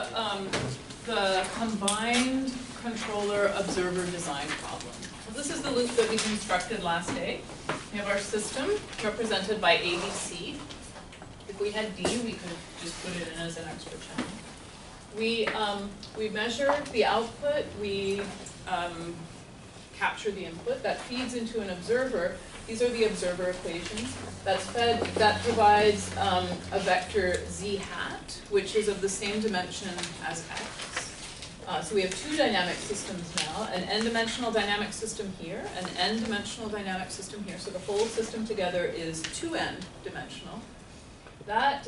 the combined controller observer design problem. So this is the loop that we constructed last day. We have our system represented by ABC. If we had D, we could just put it in as an extra channel. We measure the output, we capture the input, that feeds into an observer. These are the observer equations. That's fed, that provides a vector z hat, which is of the same dimension as x. So we have two dynamic systems now, an n-dimensional dynamic system here, an n-dimensional dynamic system here. So the whole system together is 2n dimensional. That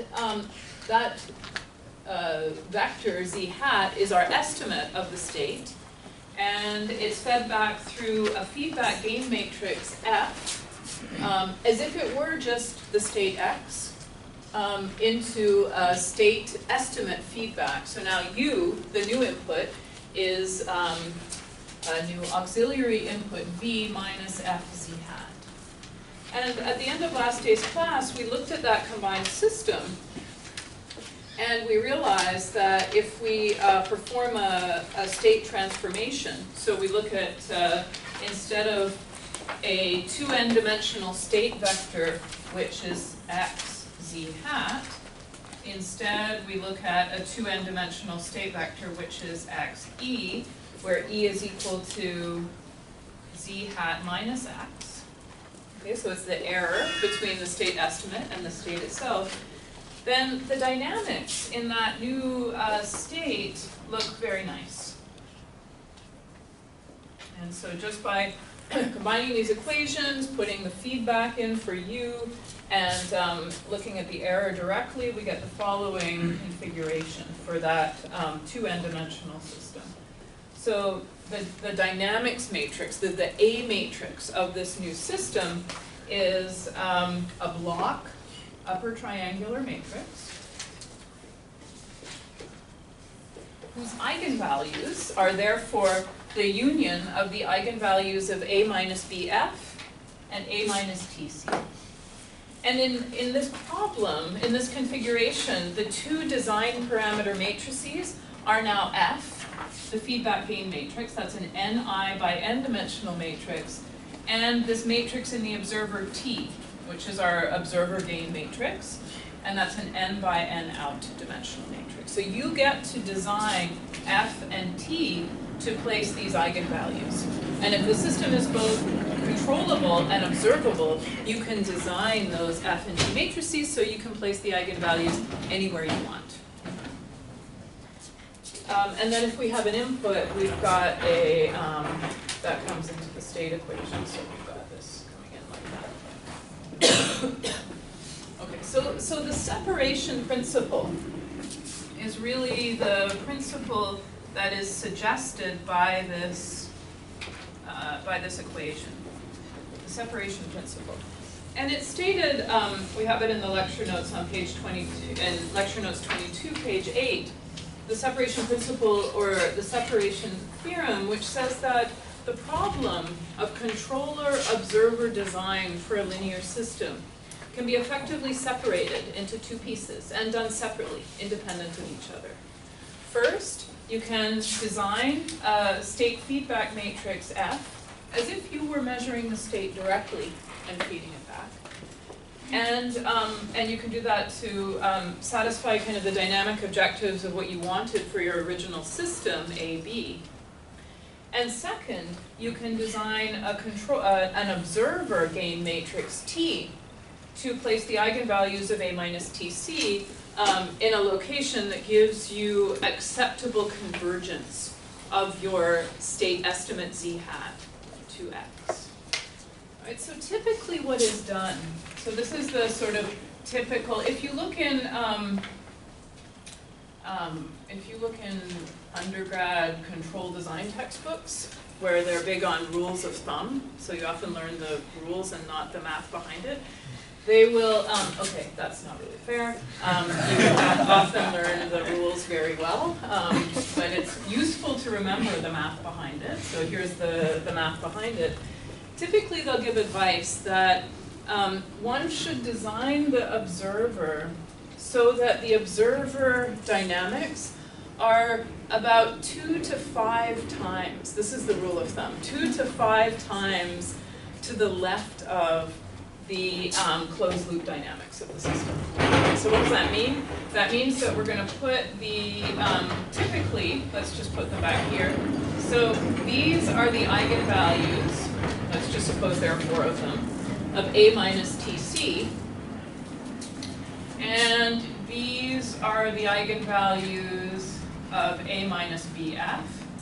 vector z hat is our estimate of the state, and it's fed back through a feedback gain matrix F, as if it were just the state x, into a state estimate feedback. So now U, the new input, is a new auxiliary input V minus F z hat. And at the end of last day's class, we looked at that combined system, and we realized that if we perform a state transformation, so we look at, instead of a 2n dimensional state vector, which is x z hat, instead we look at a 2n dimensional state vector, which is x e, where e is equal to z hat minus x. Okay, so it's the error between the state estimate and the state itself. Then the dynamics in that new state look very nice. And so just by combining these equations, putting the feedback in for U, and looking at the error directly, we get the following configuration for that 2n dimensional system. So the dynamics matrix, the A matrix of this new system is a block upper triangular matrix whose eigenvalues are therefore the union of the eigenvalues of A minus BF and A minus TC. And in this problem, in this configuration, the two design parameter matrices are now F, the feedback gain matrix, that's an Ni by n dimensional matrix, and this matrix in the observer T, which is our observer gain matrix, and that's an n by n out dimensional matrix. So you get to design F and T to place these eigenvalues. And if the system is both controllable and observable, you can design those F and T matrices so you can place the eigenvalues anywhere you want. And then if we have an input, we've got a, that comes into the state equation, so we've got this coming in like that. Okay, so the separation principle is really the principle that is suggested by this equation, the separation principle. And it's stated, we have it in the lecture notes on page 22, in lecture notes 22, page 8, the separation principle, or the separation theorem, which says that the problem of controller-observer design for a linear system can be effectively separated into two pieces and done separately, independent of each other. First, you can design a state feedback matrix F as if you were measuring the state directly and feeding it back. And you can do that to satisfy kind of the dynamic objectives of what you wanted for your original system, AB. And second, you can design an observer gain matrix T to place the eigenvalues of A minus TC in a location that gives you acceptable convergence of your state estimate Z hat to X. All right, so typically what is done, so this is the sort of typical, if you look in undergrad control design textbooks, where they're big on rules of thumb, so you often learn the rules and not the math behind it. They will, okay, that's not really fair. You often learn the rules very well, but it's useful to remember the math behind it. So here's the math behind it. Typically they'll give advice that one should design the observer so that the observer dynamics are about 2 to 5 times, this is the rule of thumb, 2 to 5 times to the left of the closed loop dynamics of the system. So what does that mean? That means that we're going to put the, typically, let's just put them back here. So these are the eigenvalues, let's just suppose there are 4 of them, of A minus TC. And these are the eigenvalues of A minus BF.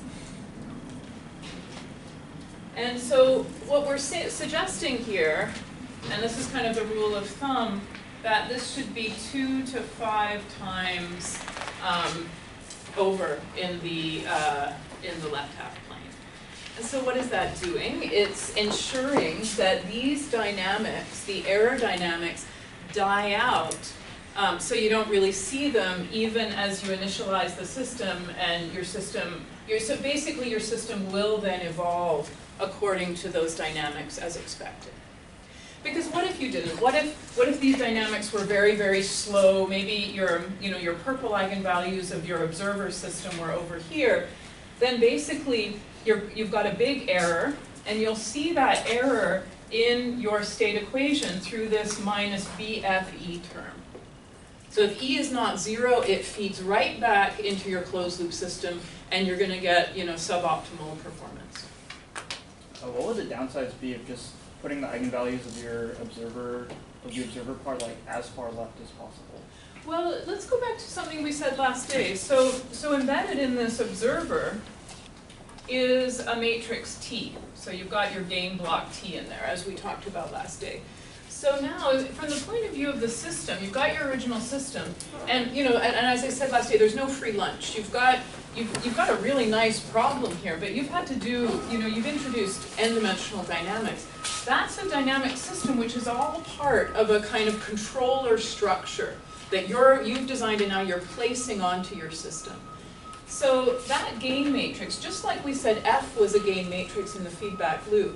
And so what we're suggesting here, and this is kind of the rule of thumb, that this should be 2 to 5 times over in the left half plane. And so what is that doing? It's ensuring that these dynamics, the error dynamics, die out. So you don't really see them even as you initialize the system, and your system, so basically your system will then evolve according to those dynamics as expected. Because what if you didn't? What if these dynamics were very, very slow? Maybe your purple eigenvalues of your observer system were over here. Then basically you've got a big error, and you'll see that error in your state equation through this minus BFE term. So if E is not 0, it feeds right back into your closed loop system, and you're going to get suboptimal performance. What would the downsides be of just putting the eigenvalues of your observer part like as far left as possible? Well, let's go back to something we said last day. So embedded in this observer is a matrix T. So you've got your gain block T in there, as we talked about last day. So now, from the point of view of the system, you've got your original system, and and as I said last day, there's no free lunch. You've got a really nice problem here, but you've had to do, you've introduced n-dimensional dynamics. That's a dynamic system which is all part of a kind of controller structure that you've designed and now you're placing onto your system. So that gain matrix, just like we said F was a gain matrix in the feedback loop,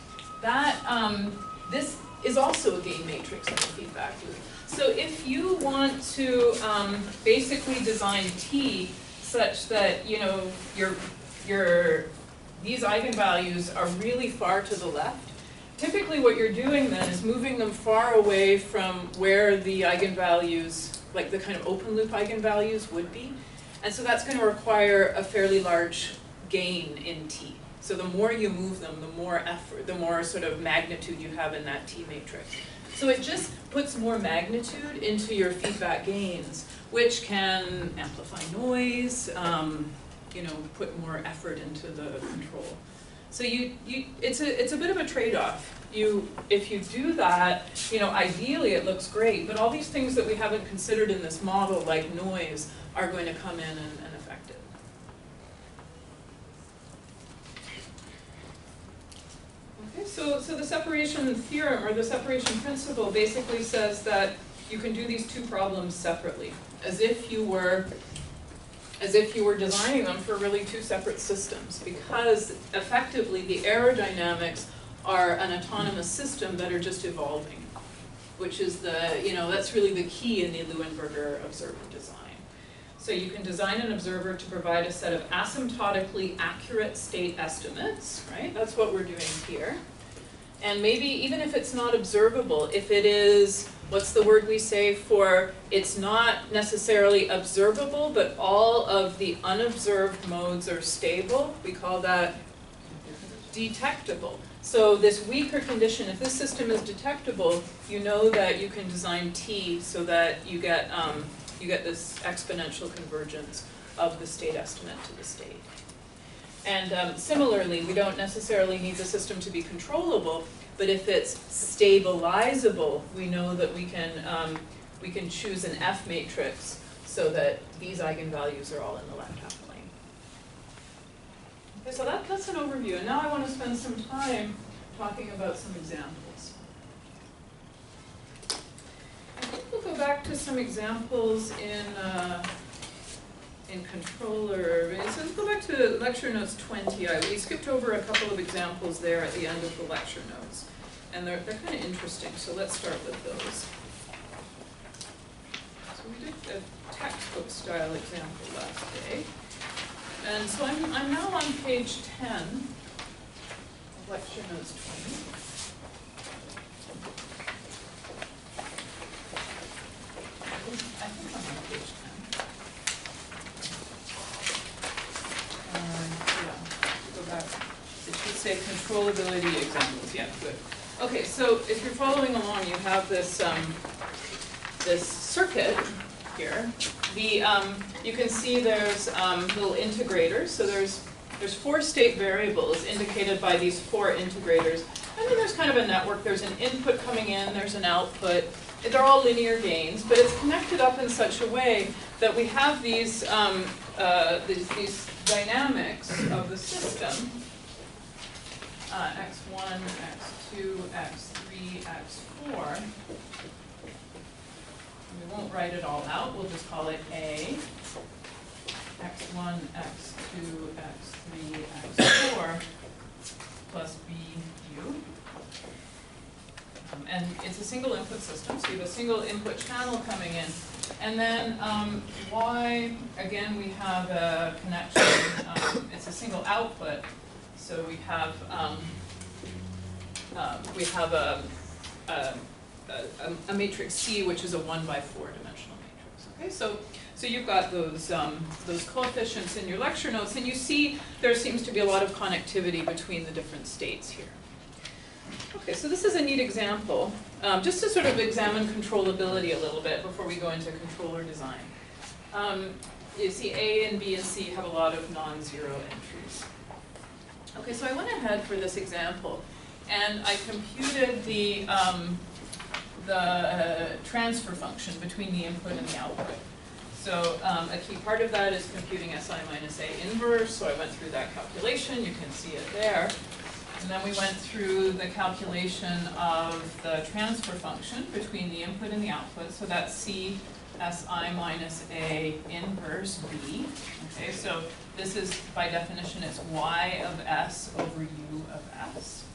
this is also a gain matrix in the feedback loop. So if you want to basically design T such that these eigenvalues are really far to the left, typically what you're doing then is moving them far away from where the eigenvalues, like the kind of open loop eigenvalues would be. And so that's going to require a fairly large gain in T. So the more you move them, the more effort, the more sort of magnitude you have in that T matrix. So it just puts more magnitude into your feedback gains, which can amplify noise, put more effort into the control. So it's a bit of a trade-off. If you do that, ideally it looks great, but all these things that we haven't considered in this model, like noise, are going to come in and affect it. Okay, so the separation theorem, or the separation principle, basically says that you can do these two problems separately, as if you were designing them for really two separate systems, because effectively the aerodynamics are an autonomous system that are just evolving, which is that's really the key in the Leuenberger observer design. So you can design an observer to provide a set of asymptotically accurate state estimates, right? That's what we're doing here. And maybe even if it's not observable, if it is, what's the word we say for, it's not necessarily observable, but all of the unobserved modes are stable, we call that detectable. So this weaker condition, if this system is detectable, you know that you can design T so that you get this exponential convergence of the state estimate to the state. And similarly, we don't necessarily need the system to be controllable, but if it's stabilizable, we know that we can choose an F matrix so that these eigenvalues are all in the left half plane. Okay, so that's an overview, and now I want to spend some time talking about some examples. I think we'll go back to some examples in controller. So let's go back to lecture notes 20. We skipped over a couple of examples there at the end of the lecture notes, and they're kind of interesting. So let's start with those. So we did textbook style example last day. And so I'm now on page 10 of lecture notes 20. I think I'm on page 10. Yeah, go back. It should say controllability examples. Yeah, good. Okay, so if you're following along, you have this this circuit here. You can see there's little integrators. So there's 4 state variables indicated by these 4 integrators. And then there's kind of a network. There's an input coming in. There's an output. They're all linear gains, but it's connected up in such a way that we have these dynamics of the system. X1, X2, X3, X4. We won't write it all out. We'll just call it A. X1, X2, X3, X4 plus BU. And it's a single input system, so you have a single input channel coming in. And then Y, again, we have a connection. It's a single output, so we have a matrix C, which is a 1 by 4 dimensional matrix. Okay, so you've got those coefficients in your lecture notes, and you see there seems to be a lot of connectivity between the different states here. Okay, so this is a neat example, just to sort of examine controllability a little bit before we go into controller design. You see A and B and C have a lot of non-zero entries. Okay, so I went ahead for this example, and I computed the transfer function between the input and the output. So a key part of that is computing SI minus A inverse, so I went through that calculation. You can see it there. And then we went through the calculation of the transfer function between the input and the output. So that's C SI minus A inverse B. Okay, so this is, by definition, it's Y of S over U of S.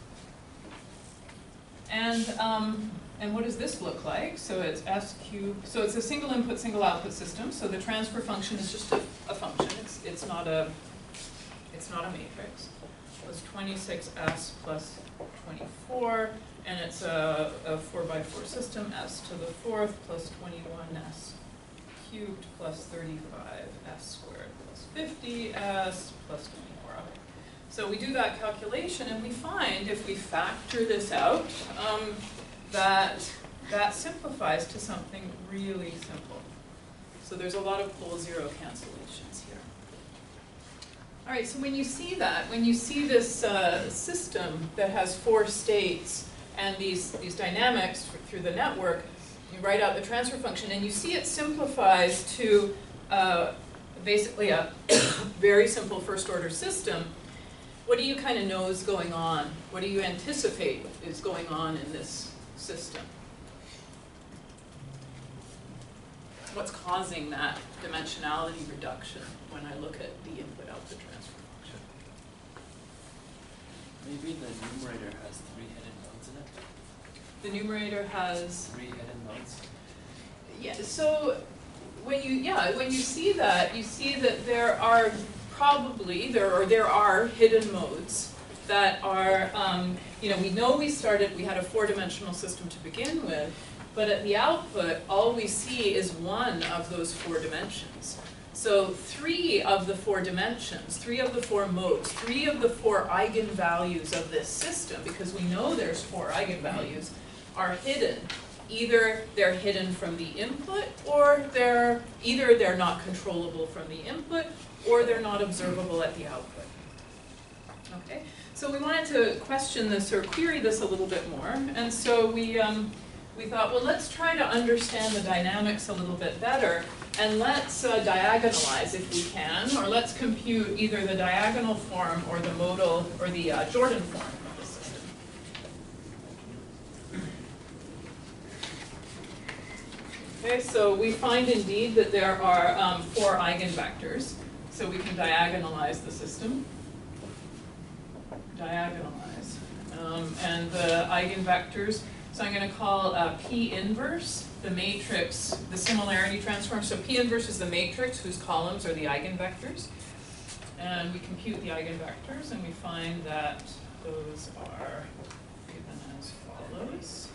And what does this look like? So it's S cubed. So it's a single input, single output system. So the transfer function is just a function. It's not a matrix. Was 26S plus 24, and it's a 4 by 4 system, S to the 4th plus 21S cubed plus 35S squared plus 50S plus 24. Okay. So we do that calculation, and we find, if we factor this out, that simplifies to something really simple. So there's a lot of pole zero cancellations here. All right, so when you see this system that has 4 states and these dynamics through the network, you write out the transfer function, and you see it simplifies to basically a very simple first-order system. What do you kind of know is going on? What do you anticipate is going on in this system? What's causing that dimensionality reduction when I look at the input-output transfer function? Maybe the numerator has 3 hidden nodes in it? The numerator has 3 hidden nodes? Yeah, so when you see that, you see that there are probably, there are hidden modes that are, we know we had a 4-dimensional system to begin with, but at the output, all we see is one of those 4 dimensions. So 3 of the 4 dimensions, 3 of the 4 modes, 3 of the 4 eigenvalues of this system, because we know there's 4 eigenvalues, are hidden. Either they're hidden from the input, or they're not controllable from the input, or they're not observable at the output. Okay, so we wanted to question this or query this a little bit more, and so we thought, well, let's try to understand the dynamics a little bit better, and let's diagonalize if we can, or let's compute either the diagonal form or the modal or the Jordan form of the system. Okay, so we find indeed that there are 4 eigenvectors, so we can diagonalize the system. Diagonalize. And the eigenvectors, So I'm going to call P inverse the matrix, the similarity transform. So P inverse is the matrix whose columns are the eigenvectors. And we compute the eigenvectors, and we find that those are given as follows.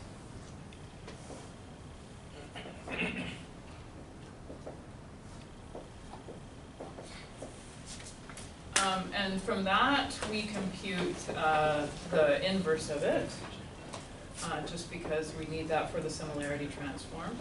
And from that, we compute the inverse of it, just because we need that for the similarity transform.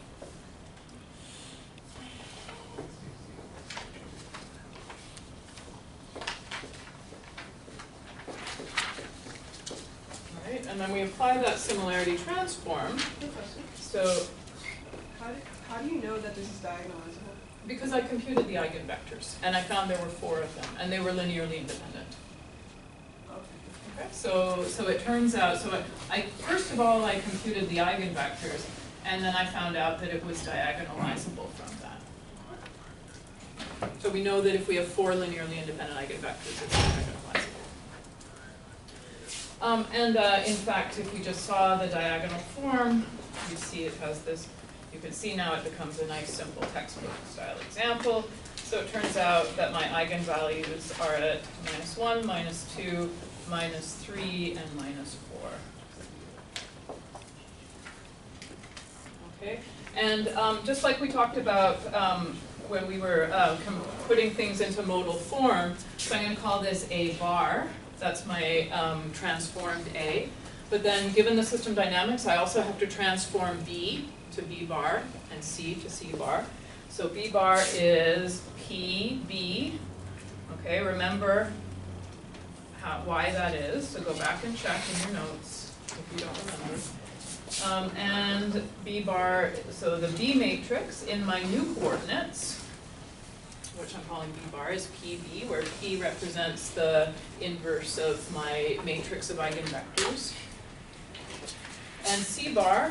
All right, and then we apply that similarity transform. Quick question. So, How do you know that this is diagonalizable? because I computed the eigenvectors, and I found there were 4 of them, and they were linearly independent. Okay. Okay, so it turns out, so I first of all, I computed the eigenvectors, and then I found out that it was diagonalizable from that. So we know that if we have 4 linearly independent eigenvectors, it's diagonalizable. In fact, if we just saw the diagonal form, you'd see it has this. You can see now it becomes a nice simple textbook style example. So it turns out that my eigenvalues are at -1, -2, -3, and -4. Okay, and just like we talked about when we were putting things into modal form, so I'm going to call this A bar. That's my transformed A. But then given the system dynamics, I also have to transform B to B bar and C to C bar. So B bar is PB. Okay, remember why that is, so go back and check in your notes if you don't remember. And B bar, so the B matrix in my new coordinates, which I'm calling B bar, is PB, where P represents the inverse of my matrix of eigenvectors. And C bar,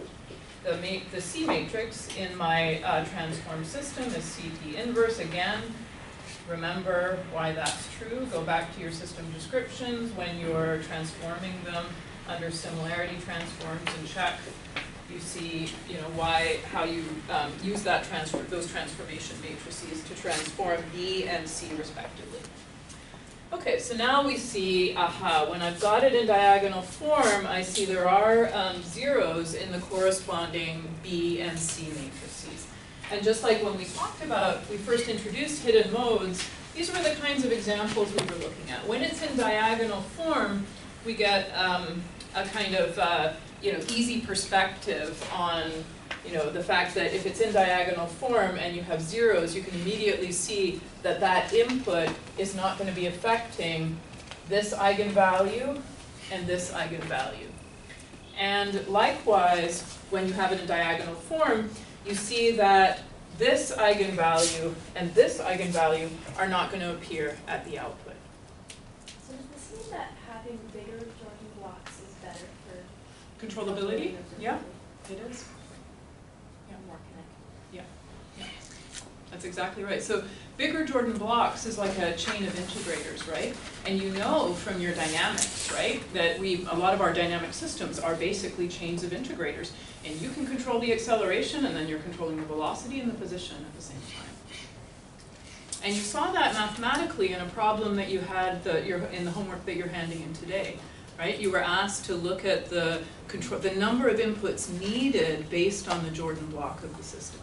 the C matrix in my transform system is CP inverse. Again, remember why that's true. Go back to your system descriptions when you're transforming them under similarity transforms and check. You see, how you use that those transformation matrices to transform B and C respectively. Okay, so now we see, when I've got it in diagonal form, I see there are zeros in the corresponding B and C matrices. And just like when we talked about, we first introduced hidden modes, these were the kinds of examples we were looking at. When it's in diagonal form, we get a kind of easy perspective on the fact that if it's in diagonal form and you have zeros, you can immediately see that that input is not going to be affecting this eigenvalue and this eigenvalue. And likewise, when you have it in diagonal form, you see that this eigenvalue and this eigenvalue are not going to appear at the output. So does this mean that having bigger Jordan blocks is better for Controllability? Yeah, it is. more connected? That's exactly right. So bigger Jordan blocks is like a chain of integrators, right? And you know from your dynamics, right, that a lot of our dynamic systems are basically chains of integrators. And you can control the acceleration, and then you're controlling the velocity and the position at the same time. And you saw that mathematically in a problem that you had in the homework that you're handing in today. Right? You were asked to look at the number of inputs needed based on the Jordan block of the system.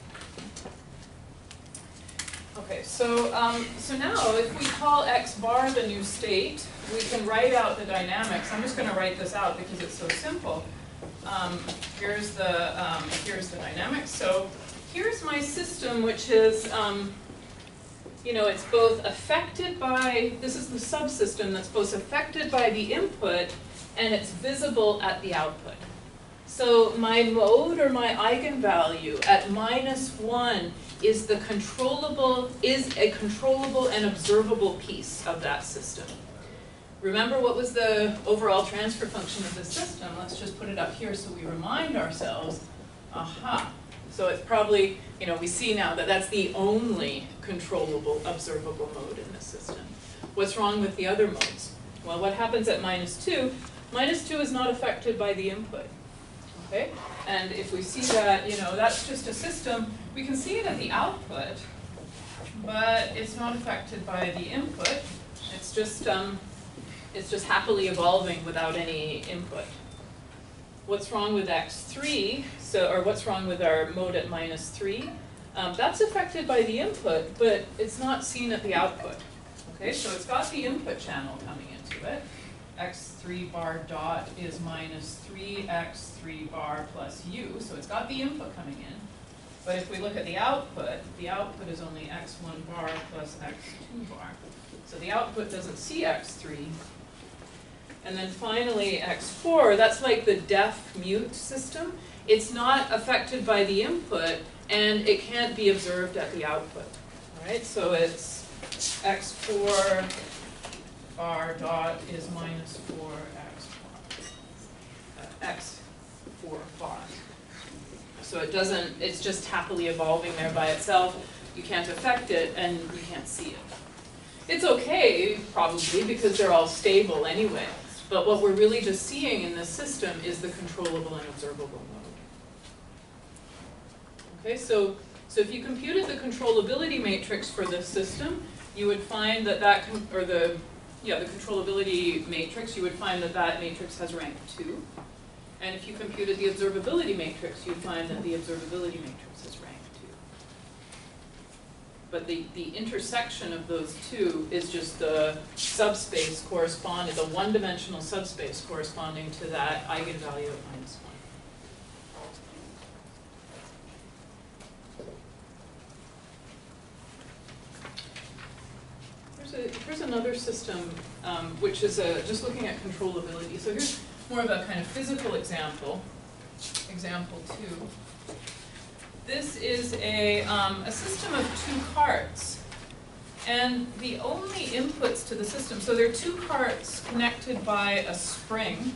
Okay, so now if we call x bar the new state, we can write out the dynamics. I'm just going to write this out because it's so simple. Here's the dynamics. So here's my system, which is it's both affected by, this is the subsystem that's both affected by the input and it's visible at the output. So my mode or my eigenvalue at -1 is a controllable and observable piece of that system. Remember what was the overall transfer function of the system? Let's just put it up here so we remind ourselves. Aha. So it's probably, we see now that that's the only controllable, observable mode in this system. What's wrong with the other modes? Well, what happens at -2? -2 is not affected by the input, okay? And if we see that, that's just a system, we can see it at the output, but it's not affected by the input. It's just happily evolving without any input. What's wrong with x3, or what's wrong with our mode at -3? That's affected by the input, but it's not seen at the output. Okay, so it's got the input channel coming into it. x3 bar dot is -3 x3 bar plus u, so it's got the input coming in. But if we look at the output is only x1 bar plus x2 bar. So the output doesn't see x3. And then finally x4, that's like the deaf-mute system. It's not affected by the input, and it can't be observed at the output. All right, so it's x4 bar dot is -4 x4 bar. So it doesn't, it's just happily evolving there by itself. You can't affect it, and you can't see it. It's okay, probably, because they're all stable anyway. But what we're really just seeing in this system is the controllable and observable mode. Okay, so if you computed the controllability matrix for this system, you would find that the controllability matrix, you would find that that matrix has rank 2. And if you computed the observability matrix, you'd find that the observability matrix has rank 2. But the intersection of those two is just the subspace corresponding, the one-dimensional subspace corresponding to that eigenvalue of -1. Here's another system, which is just looking at controllability. So here's more of a kind of physical example, example 2. This is a system of 2 carts, and the only inputs to the system, so there are 2 carts connected by a spring,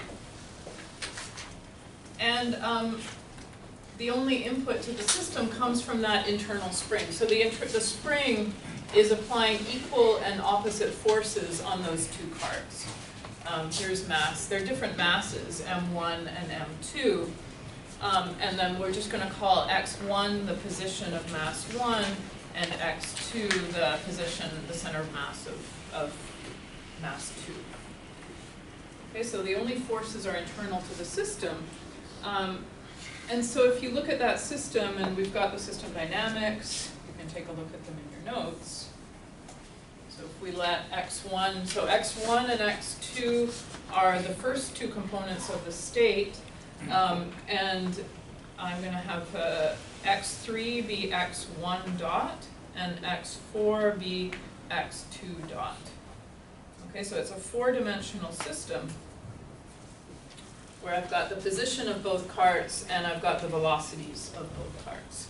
and the only input to the system comes from that internal spring. So the spring is applying equal and opposite forces on those 2 carts. Here's mass. They're different masses, M1 and M2. And then we're just going to call x1 the position of mass 1, and x2 the position, the center of mass of mass 2. Okay, so the only forces are internal to the system. And so if you look at that system, and we've got the system dynamics, you can take a look at them in your notes. So if we let x1, so x1 and x2 are the first 2 components of the state, and I'm going to have x3 be x1 dot, and x4 be x2 dot. Okay, so it's a 4-dimensional system where I've got the position of both carts and I've got the velocities of both carts.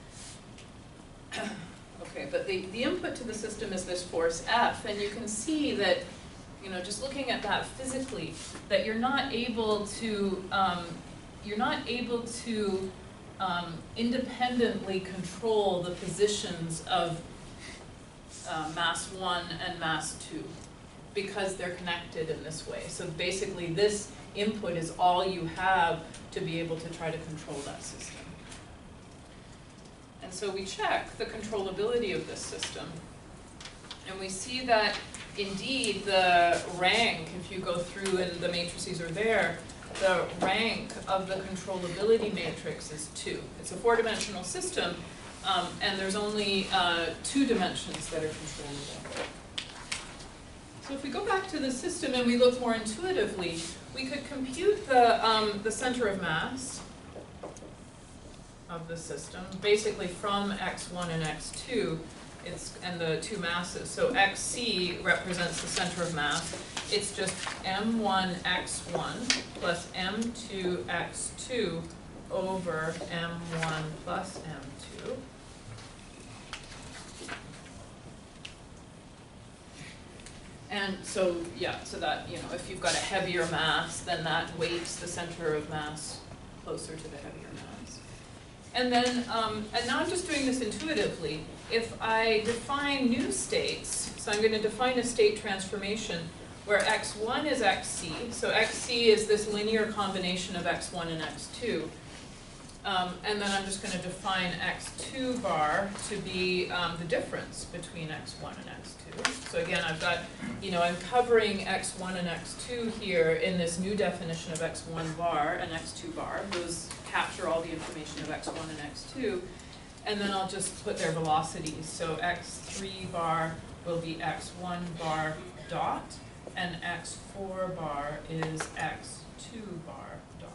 Okay, but the input to the system is this force F, and you can see that, just looking at that physically, that you're not able to independently control the positions of mass 1 and mass 2 because they're connected in this way. So basically this input is all you have to be able to try to control that system. And so we check the controllability of this system, and we see that indeed the rank, if you go through and the matrices are there, the rank of the controllability matrix is 2. It's a 4-dimensional system, and there's only 2 dimensions that are controllable. So if we go back to the system and we look more intuitively, we could compute the center of mass of the system, basically from x1 and x2, and the 2 masses. So xc represents the center of mass. It's just m1 x1 plus m2 x2 over m1 plus m2. And so, yeah, so that, if you've got a heavier mass, then that weights the center of mass closer to the heavier mass. And then, and now I'm just doing this intuitively. If I define new states, so I'm going to define a state transformation where x1 is xc, so xc is this linear combination of x1 and x2. And then I'm just going to define x2 bar to be the difference between x1 and x2. So again, I've got, I'm covering x1 and x2 here in this new definition of x1 bar and x2 bar. Those capture all the information of x1 and x2. And then I'll just put their velocities. So x3 bar will be x1 bar dot, and x4 bar is x2 bar dot.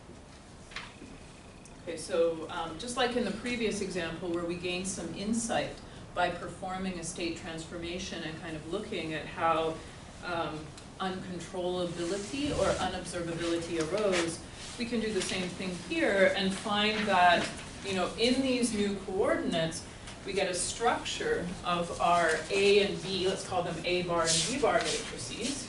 Okay, so just like in the previous example where we gained some insight by performing a state transformation and kind of looking at how uncontrollability or unobservability arose, we can do the same thing here and find that, in these new coordinates, we get a structure of our A and B, let's call them A bar and B bar matrices.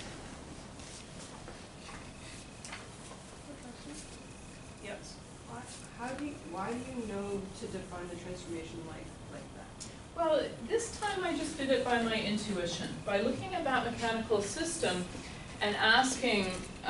Yes. Why do you know to define the transformation like that? Well, this time I just did it by my intuition, by looking at that mechanical system and asking,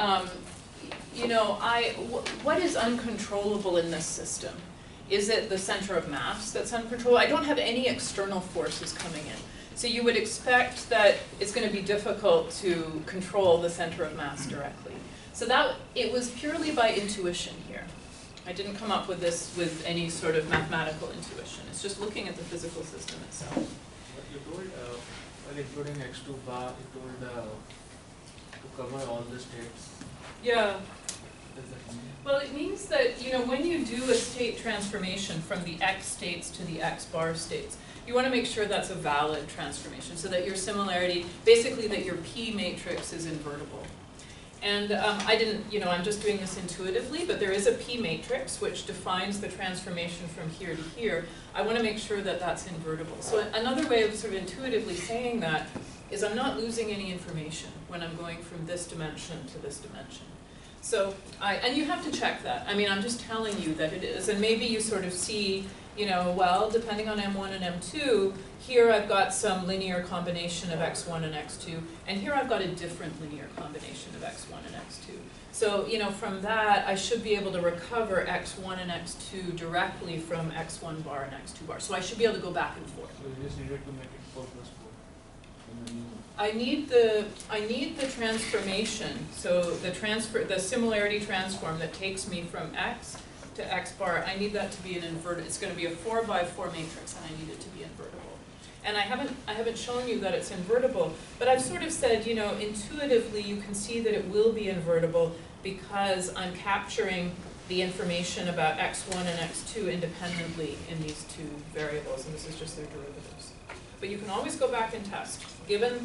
what is uncontrollable in this system? Is it the center of mass that's uncontrollable? I don't have any external forces coming in. So you would expect that it's going to be difficult to control the center of mass directly. So it was purely by intuition here. I didn't come up with this with any sort of mathematical intuition. It's just looking at the physical system itself. But you told, while including x2 bar, you told to cover all the states. Yeah. What does that mean? Well, it means that, when you do a state transformation from the x states to the x bar states, you want to make sure that's a valid transformation so that your similarity, basically that your P matrix is invertible. And I'm just doing this intuitively, but there is a P matrix which defines the transformation from here to here. I want to make sure that that's invertible. So another way of sort of intuitively saying that is I'm not losing any information when I'm going from this dimension to this dimension. So, and you have to check that. I mean, I'm just telling you that it is, and maybe you sort of see, well, depending on M1 and M2, here I've got some linear combination of x1 and x2, and here I've got a different linear combination of x1 and x2. So, from that, I should be able to recover x1 and x2 directly from x1 bar and x2 bar. So I should be able to go back and forth. So you just needed to make it 4 plus 4. And then you I need the transformation. So the similarity transform that takes me from x to x bar. I need that to be an inverted. It's going to be a 4 by 4 matrix, and I need it to be invertible. And I haven't shown you that it's invertible, but I've sort of said, intuitively you can see that it will be invertible because I'm capturing the information about x1 and x2 independently in these two variables, and this is just their derivatives. But you can always go back and test. Given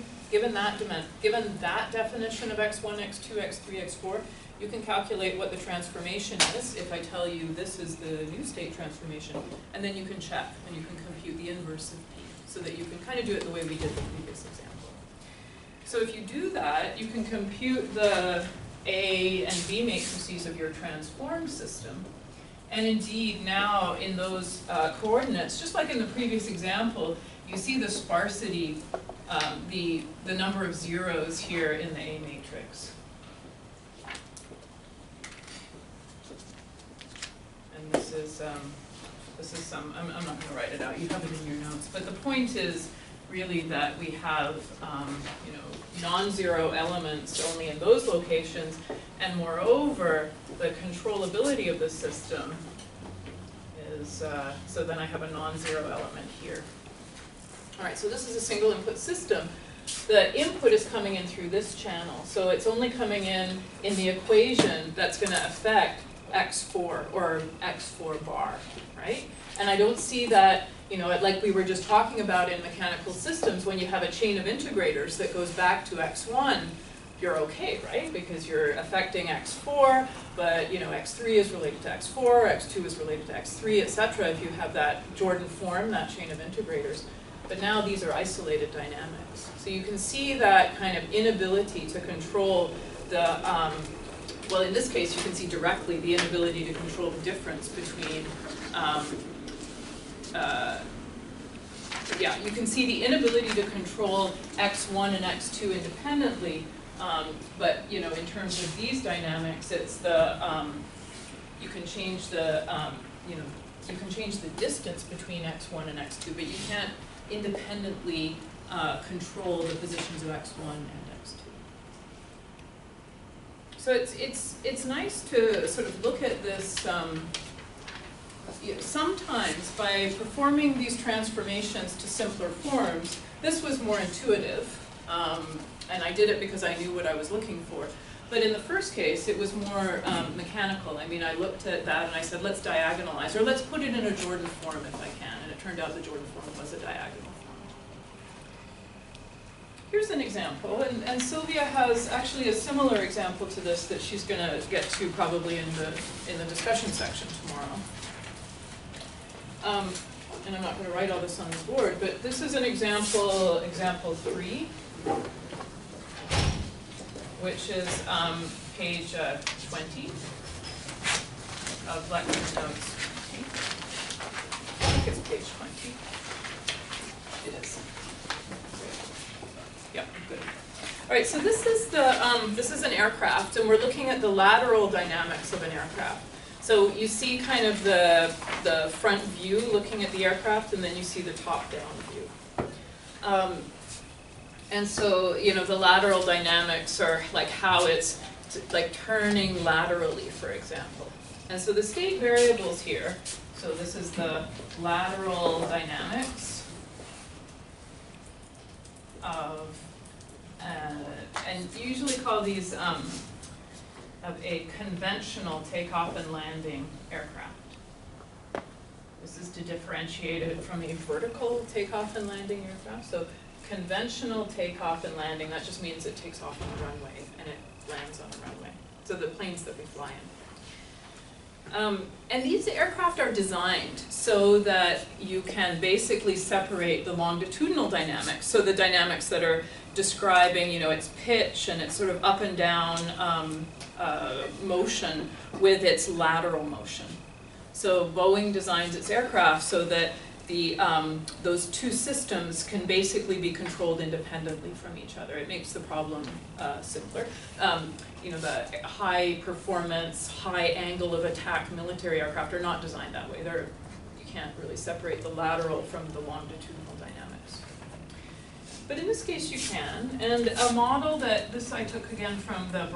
that definition of x1, x2, x3, x4, you can calculate what the transformation is if I tell you this is the new state transformation, and then you can check and you can compute the inverse of P so that you can kind of do it the way we did the previous example. So if you do that, you can compute the A and B matrices of your transform system. And indeed, now in those coordinates, just like in the previous example, you see the sparsity, the number of zeros here in the A matrix. And this is some, I'm not going to write it out, you have it in your notes. But the point is really that we have, non-zero elements only in those locations, and moreover, the controllability of the system is, so then I have a non-zero element here. All right, so this is a single input system. The input is coming in through this channel, so it's only coming in the equation that's going to affect x4 or x4 bar, right? And I don't see that, like we were just talking about in mechanical systems, when you have a chain of integrators that goes back to x1, you're okay, right? Because you're affecting x4, but x3 is related to x4, x2 is related to x3, etc. If you have that Jordan form, that chain of integrators. But now these are isolated dynamics. So you can see that kind of inability to control the, well, in this case, you can see directly the inability to control the difference between, you can see the inability to control x1 and x2 independently But, you know, in terms of these dynamics, it's the, you can change the, you know, you can change the distance between x1 and x2, but you can't independently control the positions of x1 and x2. So it's nice to sort of look at this. You know, sometimes by performing these transformations to simpler forms, this was more intuitive, and I did it because I knew what I was looking for. But in the first case, it was more mechanical. I mean, I looked at that and I said, let's diagonalize, or let's put it in a Jordan form if I can. And it turned out the Jordan form was a diagonal form. Here's an example, and Sylvia has actually a similar example to this that she's going to get to probably in the discussion section tomorrow. And I'm not going to write all this on the board, but this is an example 3. Which is page 20 of lecture notes. I think it's page 20. It is. Yeah, good. All right, so this is this is an aircraft, and we're looking at the lateral dynamics of an aircraft. So you see kind of the front view looking at the aircraft, and then you see the top-down view. And so, you know, the lateral dynamics are like how it's like turning laterally, for example. And so the state variables here, so this is the lateral dynamics of, and you usually call these of a conventional takeoff and landing aircraft. This is to differentiate it from a vertical takeoff and landing aircraft. So conventional takeoff and landing, that just means it takes off on the runway and it lands on the runway. So the planes that we fly in. And these aircraft are designed so that you can basically separate the longitudinal dynamics, so the dynamics that are describing, you know, its pitch and its sort of up and down motion with its lateral motion. So Boeing designs its aircraft so that those two systems can basically be controlled independently from each other. It makes the problem simpler. You know, the high performance, high angle of attack military aircraft are not designed that way. You can't really separate the lateral from the longitudinal dynamics. But in this case you can, and a model that this I took again from the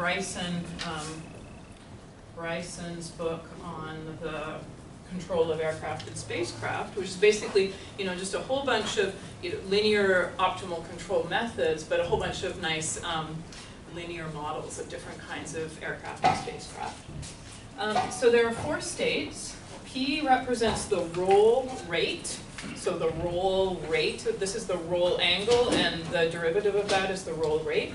Bryson's book on the control of aircraft and spacecraft, which is basically, you know, just a whole bunch of, you know, linear optimal control methods, but a whole bunch of nice linear models of different kinds of aircraft and spacecraft. So there are 4 states. P represents the roll rate. So the roll rate, this is the roll angle, and the derivative of that is the roll rate.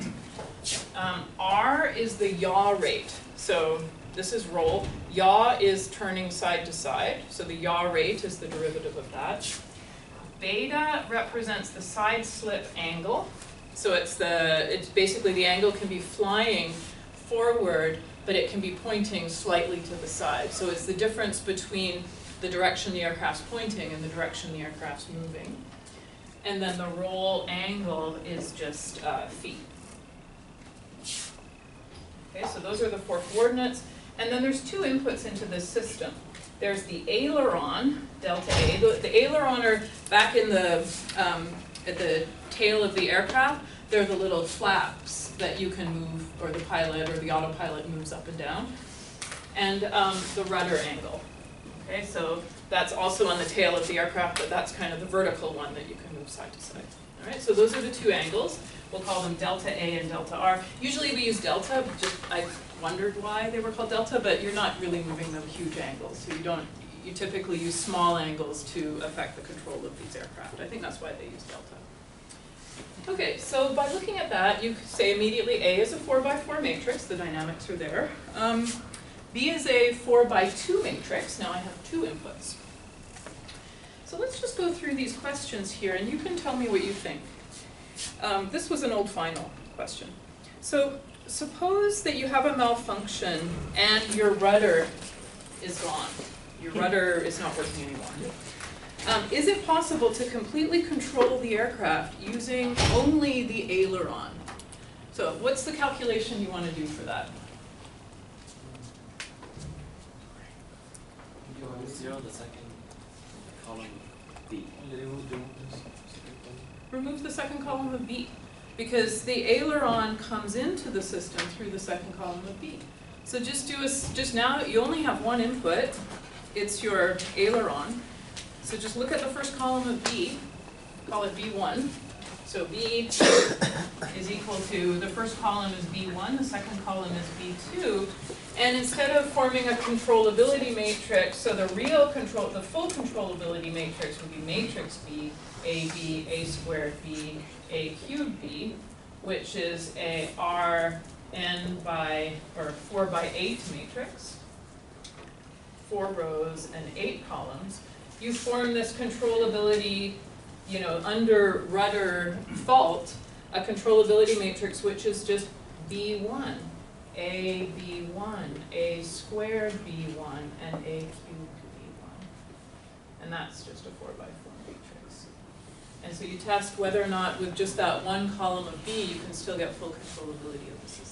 R is the yaw rate. So this is roll. Yaw is turning side to side, so the yaw rate is the derivative of that. Beta represents the side slip angle. So it's basically the angle can be flying forward, but it can be pointing slightly to the side. So it's the difference between the direction the aircraft's pointing and the direction the aircraft's moving. And then the roll angle is just feet. Okay, so those are the 4 coordinates. And then there's 2 inputs into this system. There's the aileron, delta A. The aileron are back in the, at the tail of the aircraft. They're the little flaps that you can move, or the pilot or the autopilot moves up and down. And the rudder angle. Okay, so that's also on the tail of the aircraft, but that's kind of the vertical one that you can move side to side. All right, so those are the 2 angles. We'll call them delta A and delta R. Usually we use delta, just I wondered why they were called delta, but you're not really moving them huge angles. So you typically use small angles to affect the control of these aircraft. I think that's why they use delta. Okay, so by looking at that, you could say immediately A is a 4x4 matrix, the dynamics are there. B is a 4x2 matrix, now I have 2 inputs. So let's just go through these questions here, and you can tell me what you think. This was an old final question. So suppose that you have a malfunction and your rudder is gone. Your rudder is not working anymore. Is it possible to completely control the aircraft using only the aileron? So what's the calculation you want to do for that? You want to zero the second column B. Remove this second column. Remove the second column of B, because the aileron comes into the system through the second column of B. So just now, you only have one input, it's your aileron. So just look at the first column of B, call it B1. So B is equal to, the first column is B1, the second column is B2. And instead of forming a controllability matrix, so the full controllability matrix would be matrix B, AB, A squared B, A cubed B, which is a Rn by, or 4 by 8 matrix, 4 rows and 8 columns. You form this controllability, under rudder fault, a controllability matrix which is just B1, A B1, A squared B1, and A cubed B1. And that's just a 4 by 4 matrix. And so you test whether or not with just that one column of B you can still get full controllability of the system.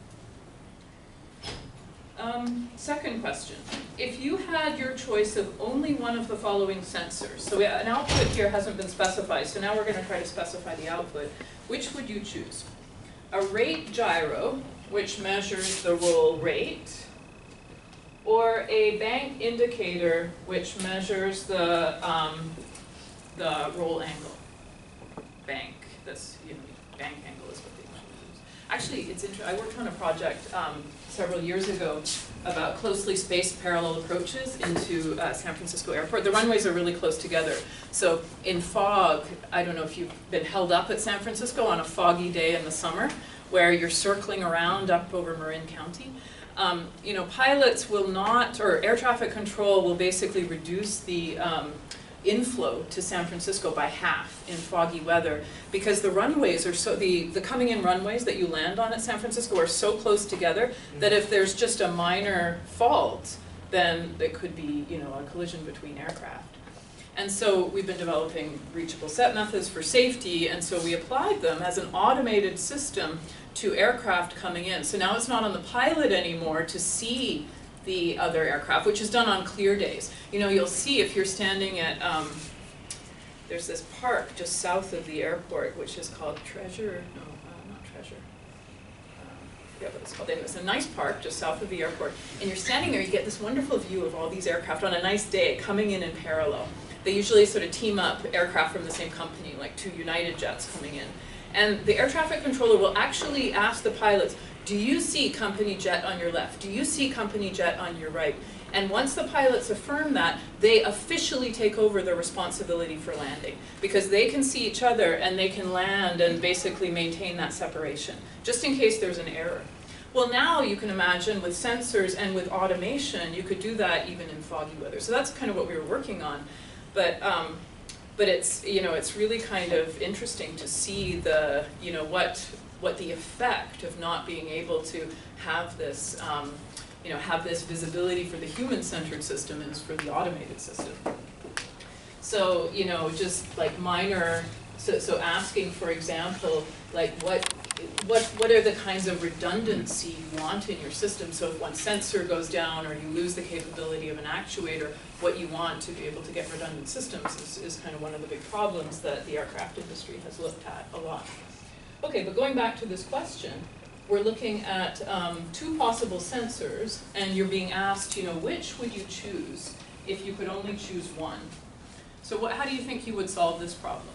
Second question. If you had your choice of only one of the following sensors, so an output here hasn't been specified, so now we're going to try to specify the output, which would you choose? A rate gyro, which measures the roll rate, or a bank indicator, which measures the roll angle? Bank, bank angle is what they usually use. Actually, it's interesting. I worked on a project several years ago about closely spaced parallel approaches into San Francisco Airport. The runways are really close together. So in fog, I don't know if you've been held up at San Francisco on a foggy day in the summer, where you're circling around up over Marin County. Pilots will not, or air traffic control will basically reduce the inflow to San Francisco by half in foggy weather, because the runways are so, the coming in runways that you land on at San Francisco are so close together that if there's just a minor fault, then it could be, a collision between aircraft. And so we've been developing reachable set methods for safety, and so we applied them as an automated system to aircraft coming in. So now it's not on the pilot anymore to see the other aircraft, which is done on clear days. You'll see if you're standing at, there's this park just south of the airport, which is called Treasure, no, not Treasure. I forget what it's called. Anyway, it's a nice park just south of the airport. And you're standing there, you get this wonderful view of all these aircraft on a nice day coming in parallel. They usually sort of team up aircraft from the same company, like 2 United jets coming in. And the air traffic controller will actually ask the pilots, do you see company jet on your left? Do you see company jet on your right? And once the pilots affirm that, they officially take over the responsibility for landing, because they can see each other and they can land and basically maintain that separation, just in case there's an error. Well, now you can imagine with sensors and with automation, you could do that even in foggy weather. So that's kind of what we were working on. But it's, it's really kind of interesting to see the, what the effect of not being able to have this, have this visibility for the human-centered system is for the automated system. So, just like minor, so asking, for example, like what are the kinds of redundancy you want in your system? So if one sensor goes down or you lose the capability of an actuator, what you want to be able to get redundant systems is kind of one of the big problems that the aircraft industry has looked at a lot. Okay, but going back to this question, we're looking at 2 possible sensors, and you're being asked, which would you choose if you could only choose one? So how do you think you would solve this problem?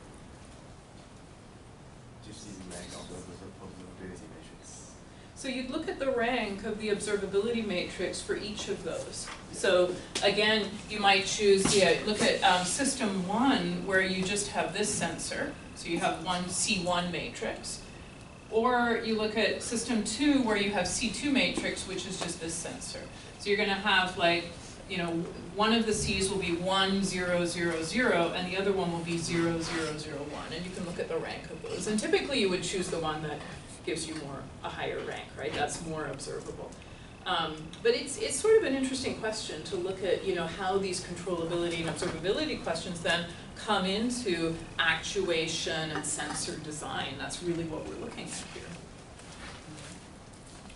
Just using rank of the observability matrix. So you'd look at the rank of the observability matrix for each of those. So again, you might choose, look at system 1, where you just have this sensor. So you have one C1 matrix. Or you look at system 2, where you have C2 matrix, which is just this sensor. So you're going to have one of the C's will be 1, 0, 0, 0, and the other one will be 0, 0, 0, 1. And you can look at the rank of those. And typically you would choose the one that gives you a higher rank, right? That's more observable. But it's sort of an interesting question to look at, how these controllability and observability questions then come into actuation and sensor design. That's really what we're looking at here.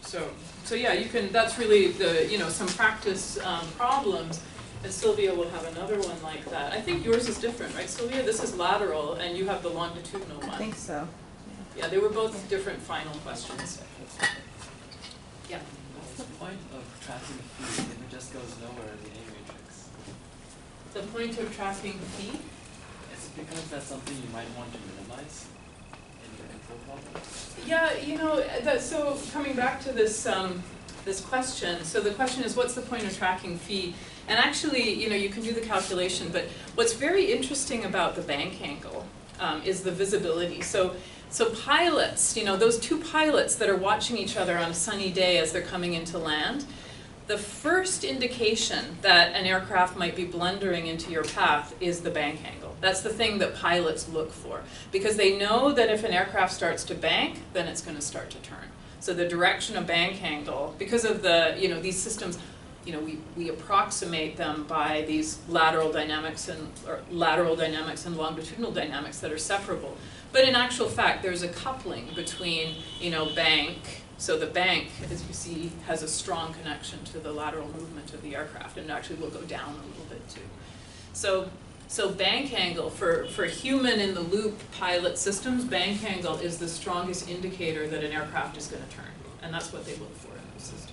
So yeah, you can, that's really the, some practice problems, and Sylvia will have another one like that. I think yours is different, right, Sylvia? This is lateral, and you have the longitudinal one. I think so. Yeah, they were both different final questions. Yeah. What's the point of tracking phi if it just goes nowhere in the A matrix? The point of tracking phi? Is it because that's something you might want to minimize in your control problem? Yeah, so coming back to this this question, so the question is, what's the point of tracking phi? And actually, you can do the calculation, but what's very interesting about the bank angle is the visibility. So pilots, those two pilots that are watching each other on a sunny day as they're coming into land, the first indication that an aircraft might be blundering into your path is the bank angle. That's the thing that pilots look for, because they know that if an aircraft starts to bank, then it's going to start to turn. So the direction of bank angle, because of the, these systems, we approximate them by these lateral dynamics and longitudinal dynamics that are separable. But in actual fact, there's a coupling between, bank. So the bank, as you see, has a strong connection to the lateral movement of the aircraft, and actually will go down a little bit too. So bank angle, for human in the loop pilot systems, bank angle is the strongest indicator that an aircraft is going to turn. And that's what they look for in those systems.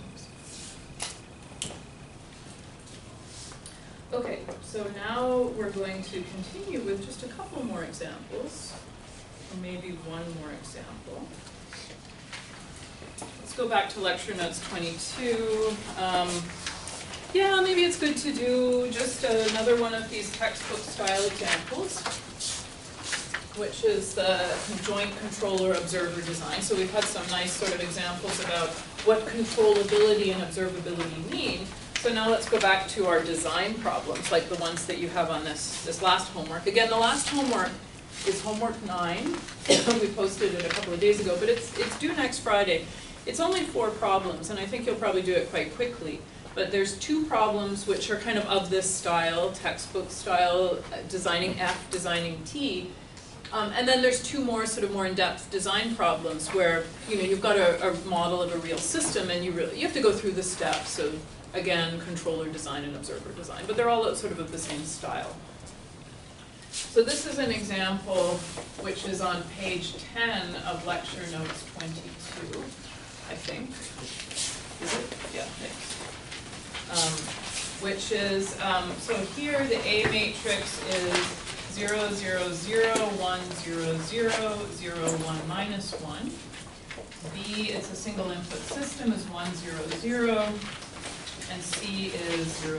Okay, so now we're going to continue with just a couple more examples, or maybe one more example. Let's go back to lecture notes 22. Yeah, maybe it's good to do just another one of these textbook style examples, which is the joint controller observer design. So we've had some nice sort of examples about what controllability and observability mean. So now let's go back to our design problems, like the ones that you have on this last homework. Again, the last homework is homework 9. We posted it a couple of days ago, but it's due next Friday. It's only 4 problems, and I think you'll probably do it quite quickly. But there's 2 problems which are kind of this style, textbook style, designing F, designing T. And then there's 2 more sort of more in-depth design problems where you've got a model of a real system, and you have to go through the steps of, again, controller design and observer design, but they're all sort of the same style. So this is an example which is on page 10 of lecture notes 22, I think. Is it? Yeah, thanks. Which is, so here the A matrix is 0, 0, 0, 1, 0, 0, 0, 1, minus 1. B, it's a single input system, is 1, 0, 0. And C is 0, 0,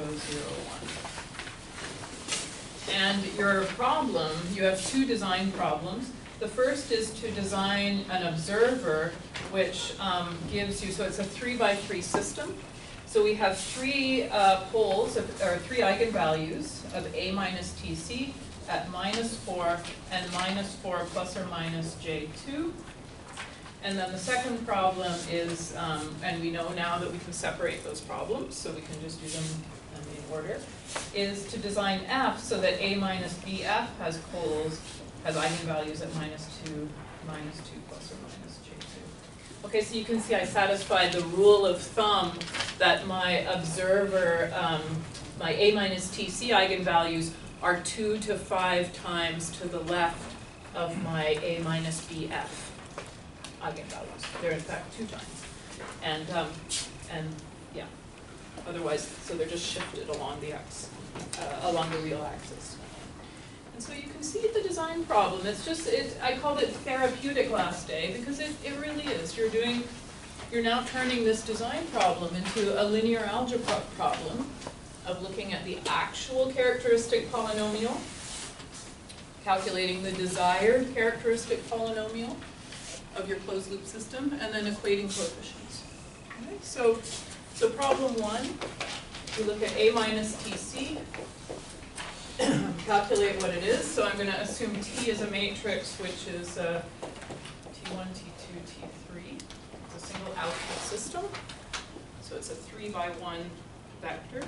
1. And your problem, you have 2 design problems. The first is to design an observer which gives you, so it's a 3 by 3 system. So we have 3 poles, or 3 eigenvalues of A minus TC at -4 and -4 plus or minus J2. And then the second problem is, and we know now that we can separate those problems, so we can just do them in order, is to design F so that A minus BF has poles, has eigenvalues at -2, -2 plus or minus J2. Okay, so you can see I satisfied the rule of thumb that my observer, my A minus TC eigenvalues are 2 to 5 times to the left of my A minus BF eigenvalues. They're in fact 2 times. And yeah, otherwise, so they're just shifted along the along the real axis. And so you can see the design problem. I called it therapeutic last day because it really is. You're now turning this design problem into a linear algebra problem of looking at the actual characteristic polynomial, calculating the desired characteristic polynomial of your closed loop system, and then equating coefficients. Okay, so problem 1, we look at A minus TC, calculate what it is. So I'm going to assume T is a matrix which is T1, T2, T3. It's a single output system. So it's a 3 by 1 vector.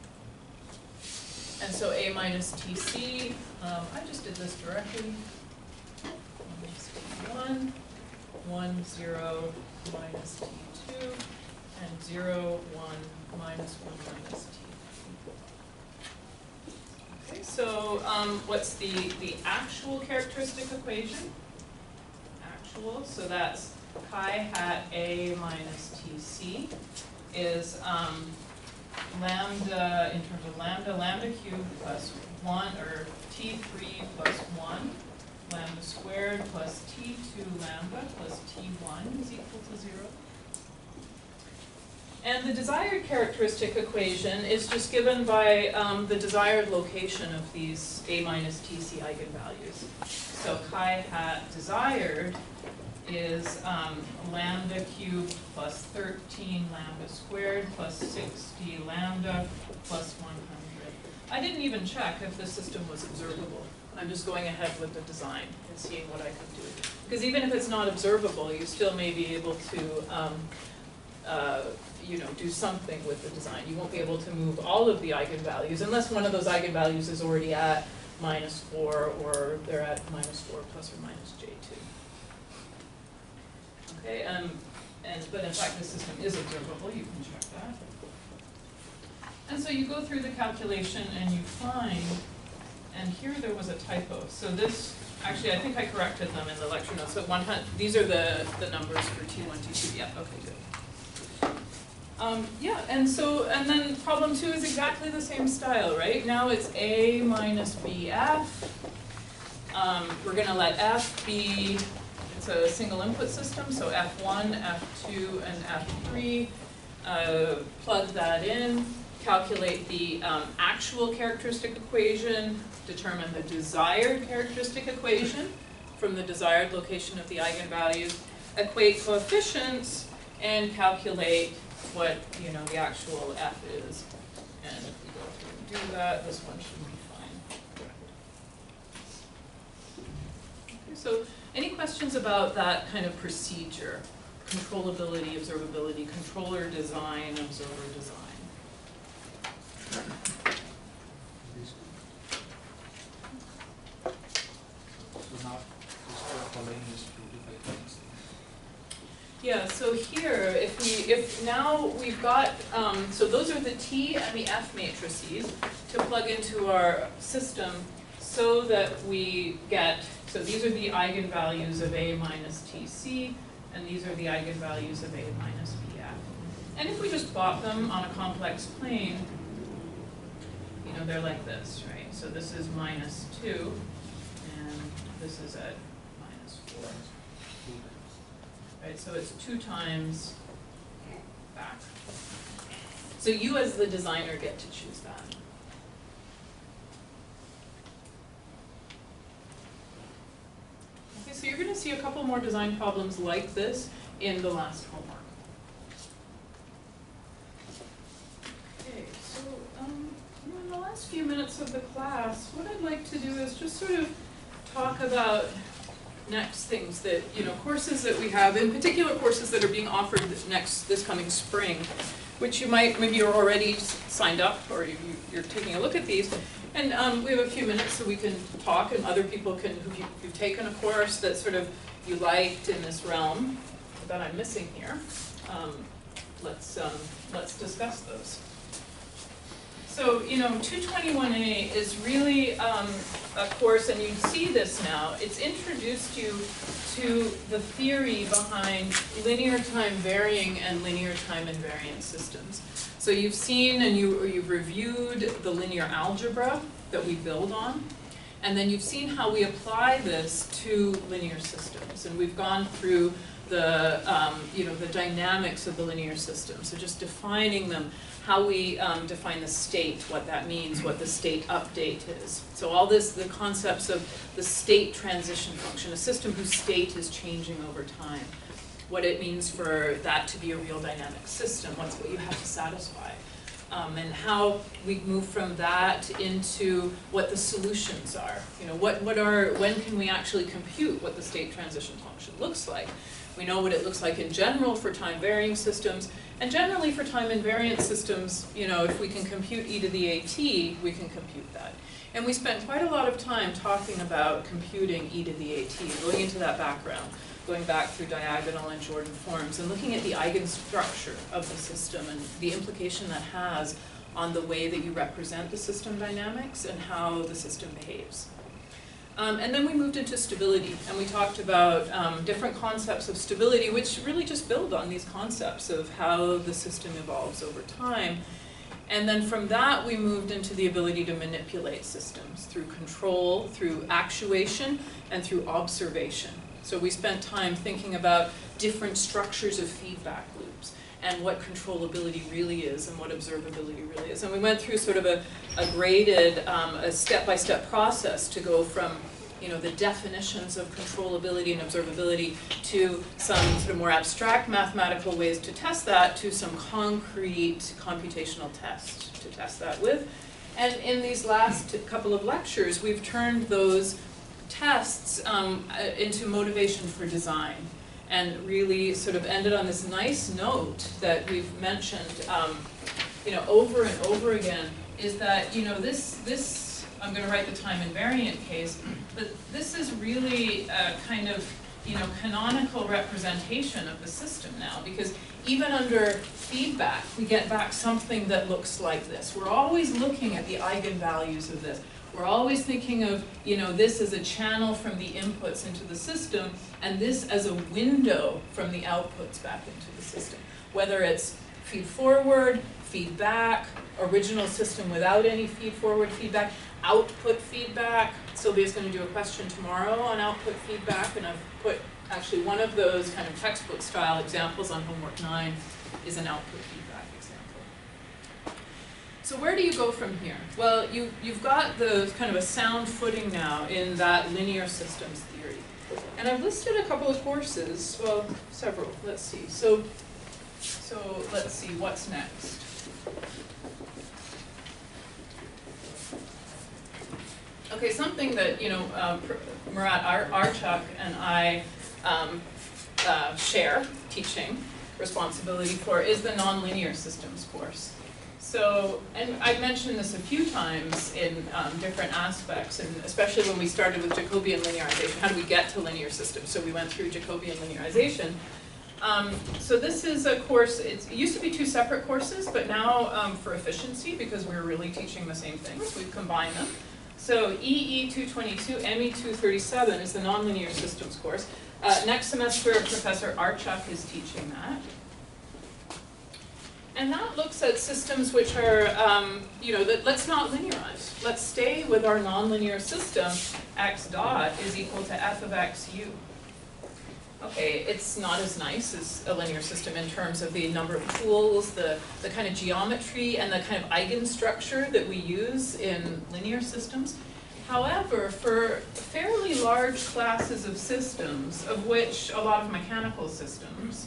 And so A minus TC, I just did this directly. Minus T1, 1, 0, minus T2. and 0, 1, minus 1 minus t. Okay, so what's the actual characteristic equation? Actual, so that's chi hat A minus TC is lambda, in terms of lambda cubed plus 1, or T3 plus 1, lambda squared plus T2 lambda plus T1 is equal to 0. And the desired characteristic equation is just given by the desired location of these A minus TC eigenvalues. So chi hat desired is lambda cubed plus 13 lambda squared plus 60 lambda plus 100. I didn't even check if the system was observable. I'm just going ahead with the design and seeing what I could do. Because even if it's not observable, you still may be able to do something with the design. You won't be able to move all of the eigenvalues unless one of those eigenvalues is already at -4 or they're at -4 plus or minus J2. Okay, but in fact the system is observable, you can check that. And so you go through the calculation and you find, and here there was a typo. So this, actually I think I corrected them in the lecture notes. So these are the numbers for T1, T2, yeah, okay, good. And then problem 2 is exactly the same style, right? Now it's A minus BF. We're gonna let F be, it's a single input system, so F1, F2, and F3. Plug that in, calculate the actual characteristic equation, determine the desired characteristic equation from the desired location of the eigenvalues, equate coefficients, and calculate what the actual F is. And if we go through and do that, this one should be fine. Okay, so any questions about that kind of procedure? Controllability, observability, controller design, observer design. So now, just following this 2 to 5 things. Yeah, so here, if now we've got, so those are the T and the F matrices to plug into our system so that we get, so these are the eigenvalues of A minus TC, and these are the eigenvalues of A minus BF. And if we just plot them on a complex plane, they're like this, right? So this is -2, and this is at -4. Right, so it's 2 times back. So you as the designer get to choose that. Okay, so you're going to see a couple more design problems like this in the last homework. Okay, so in the last few minutes of the class, what I'd like to do is just sort of talk about next things that, courses that we have, in particular courses that are being offered this coming spring, which you might, maybe you're already signed up or you're taking a look at these. And we have a few minutes so we can talk, and other people can, who've taken a course that sort of you liked in this realm that I'm missing here. Let's discuss those. So, 221A is really a course, and you see this now, it's introduced you to the theory behind linear time varying and linear time invariant systems. So you've seen and you've reviewed the linear algebra that we build on, and then you've seen how we apply this to linear systems. And we've gone through the, the dynamics of the linear system. So just defining them, how we define the state, what that means, what the state update is. So all this, the concepts of the state transition function, a system whose state is changing over time, what it means for that to be a real dynamic system, what's what you have to satisfy, and how we move from that into what the solutions are. When can we actually compute what the state transition function looks like? We know what it looks like in general for time varying systems, and generally for time invariant systems, if we can compute e to the AT, we can compute that. And we spent quite a lot of time talking about computing e to the AT, going into that background. going back through diagonal and Jordan forms, and looking at the eigenstructure of the system and the implication that has on the way that you represent the system dynamics and how the system behaves. And then we moved into stability, and we talked about different concepts of stability, which really just build on these concepts of how the system evolves over time. And then from that, we moved into the ability to manipulate systems through control, through actuation, and through observation. So we spent time thinking about different structures of feedback loops and what controllability really is and what observability really is. And we went through sort of a graded, a step-by-step process to go from the definitions of controllability and observability to some sort of more abstract mathematical ways to test that, to some concrete computational tests to test that with. And in these last couple of lectures, we've turned those tests into motivation for design, and really sort of ended on this nice note that we've mentioned over and over again, is that this I'm going to write the time invariant case, but this is really a kind of canonical representation of the system now, because even under feedback we get back something that looks like this. We're always looking at the eigenvalues of this. We're always thinking of this as a channel from the inputs into the system, and this as a window from the outputs back into the system. Whether it's feed forward, feedback, original system without any feed forward feedback, output feedback. Sylvia's going to do a question tomorrow on output feedback, and I've put actually one of those kind of textbook style examples on homework 9 is an output feedback example. So where do you go from here? Well, you've got the kind of a sound footing now in that linear systems theory. And I've listed a couple of courses, well, several, let's see. So let's see, what's next? Okay, something that, Murat Archak and I share teaching responsibility for is the nonlinear systems course. So, and I've mentioned this a few times in different aspects, and especially when we started with Jacobian linearization. How do we get to linear systems? So we went through Jacobian linearization. So this is a course, it used to be 2 separate courses, but now for efficiency, because we're really teaching the same things, we've combined them. So EE 222, ME 237 is the nonlinear systems course. Next semester, Professor Archak is teaching that. And that looks at systems which are, let's not linearize. Let's stay with our nonlinear system. X dot is equal to f of xu. Okay, it's not as nice as a linear system in terms of the number of tools, the kind of geometry, and the kind of eigenstructure that we use in linear systems. However, for fairly large classes of systems, of which a lot of mechanical systems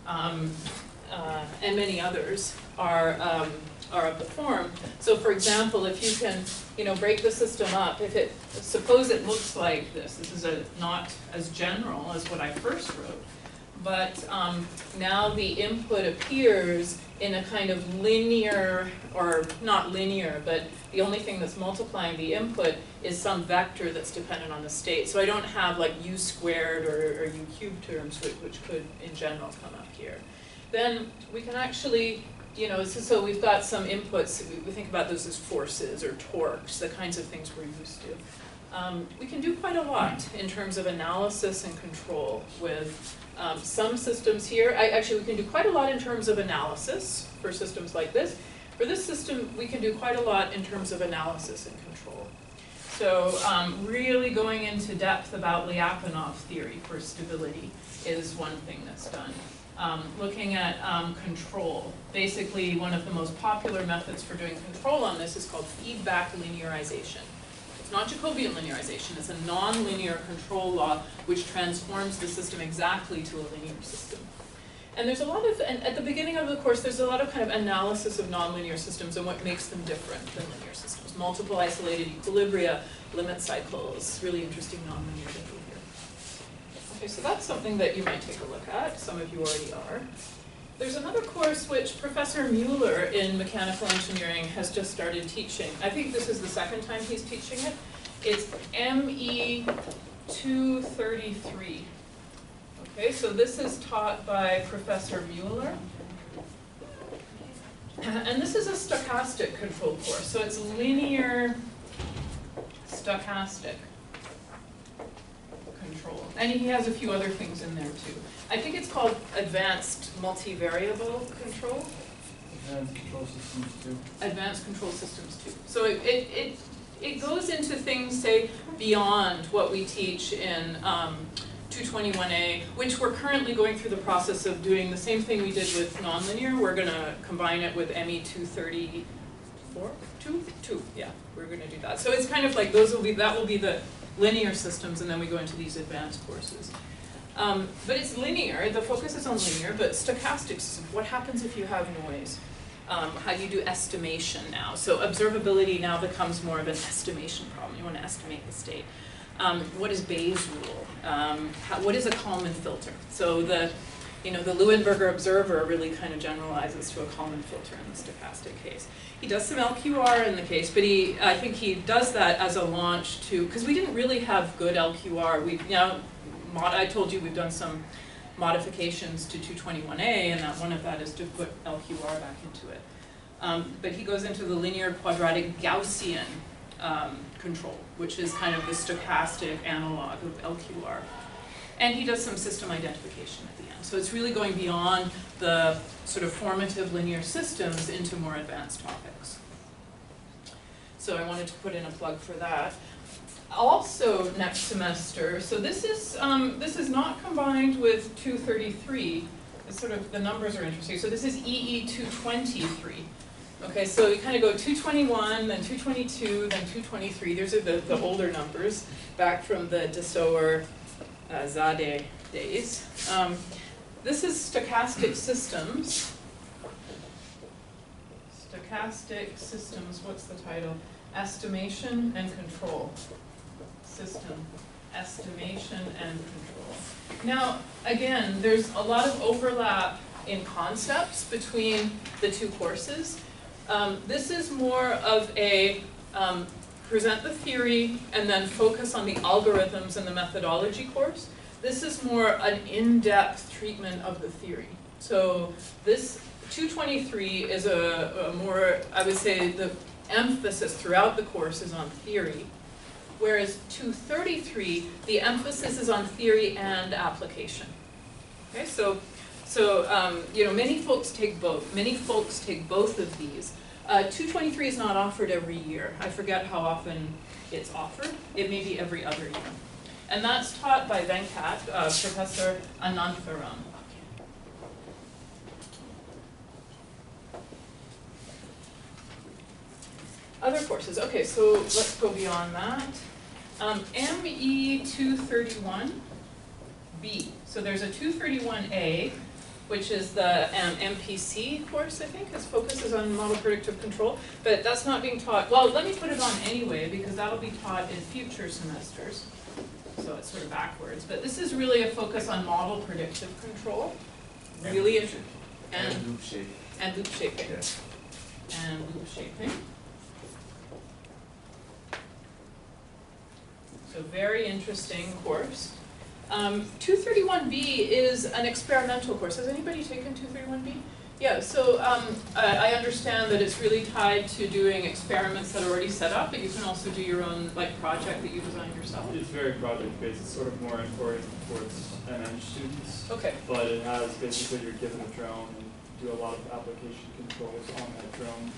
and many others are of the form. So for example, if you can break the system up, suppose it looks like this. This is not as general as what I first wrote, but now the input appears in a kind of linear, or not linear, but the only thing that's multiplying the input is some vector that's dependent on the state. So I don't have like u squared or u cubed terms, which could in general come up here. Then we can actually, so we've got some inputs. We think about those as forces or torques, the kinds of things we're used to. We can do quite a lot in terms of analysis and control with some systems here. Actually, we can do quite a lot in terms of analysis for systems like this. For this system, we can do quite a lot in terms of analysis and control. So really going into depth about Lyapunov theory for stability is one thing that's done. Looking at control. Basically, one of the most popular methods for doing control on this is called feedback linearization. It's not Jacobian linearization, it's a nonlinear control law which transforms the system exactly to a linear system. And there's a lot of, and at the beginning of the course, there's a lot of kind of analysis of nonlinear systems and what makes them different than linear systems. Multiple isolated equilibria, limit cycles, really interesting nonlinear behavior. Okay, so that's something that you might take a look at. Some of you already are. There's another course which Professor Mueller in mechanical engineering has just started teaching. I think this is the second time he's teaching it. It's ME 233. Okay, so this is taught by Professor Mueller. And this is a stochastic control course, so it's linear stochastic control. And he has a few other things in there too. I think it's called advanced multivariable control. And control systems too. Advanced control systems too. So it goes into things, say, beyond what we teach in 221A, which we're currently going through the process of doing the same thing we did with nonlinear. We're gonna combine it with ME 234, yeah, we're gonna do that. So it's kind of like that will be the linear systems, and then we go into these advanced courses. But it's linear, the focus is on linear, but stochastic systems, what happens if you have noise? How do you do estimation now? So observability now becomes more of an estimation problem. You want to estimate the state. What is Bayes' rule? What is a Kalman filter? So the Leuenberger observer really kind of generalizes to a Kalman filter in the stochastic case. He does some LQR in the case, but I think he does that as a launch to, because we didn't really have good LQR. I told you we've done some modifications to 221A, and one of that is to put LQR back into it. But he goes into the linear quadratic Gaussian control, which is kind of the stochastic analog of LQR. And he does some system identification at the end. So it's really going beyond the sort of formative linear systems into more advanced topics. So I wanted to put in a plug for that. Also next semester, so this is not combined with 233. It's sort of, the numbers are interesting. So this is EE 223. Okay, so we kind of go 221, then 222, then 223. These are the older numbers back from the Dassault Zade days. This is stochastic systems. Stochastic systems, what's the title? Estimation and control. System, estimation and control. Now, again, there's a lot of overlap in concepts between the two courses. This is more of a present the theory and then focus on the algorithms and the methodology course. This is more an in-depth treatment of the theory. So this 223 is a more, I would say, the emphasis throughout the course is on theory. Whereas 233, the emphasis is on theory and application. Okay, so many folks take both. Many folks take both of these. 223 is not offered every year. I forget how often it's offered. It may be every other year. And that's taught by Venkat, Professor Anantharam. Other courses. Okay, so let's go beyond that. ME 231B. So there's a 231A, which is the MPC course, I think. Its focuses on model predictive control, but that's not being taught. Well, let me put it on anyway, because that'll be taught in future semesters. So it's sort of backwards. But this is really a focus on model predictive control. Really interesting. And loop shaping. And loop shaping. Yes. And loop shaping. So very interesting course. 231B is an experimental course. Has anybody taken 231B? Yeah, so I understand that it's really tied to doing experiments that are already set up, but you can also do your own project that you designed yourself. It's very project-based. It's sort of more oriented towards MN students. Okay. But it has basically you're given a drone and do a lot of application controls on that drone.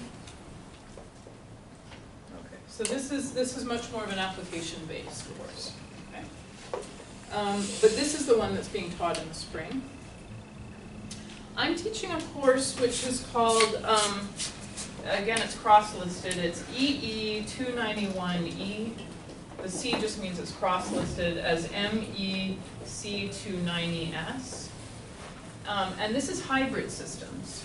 Okay. So this is much more of an application-based course. Okay. But this is the one that's being taught in the spring. I'm teaching a course which is called, again, it's cross-listed. It's EE 291E. The C just means it's cross-listed as MEC 290S. And this is hybrid systems.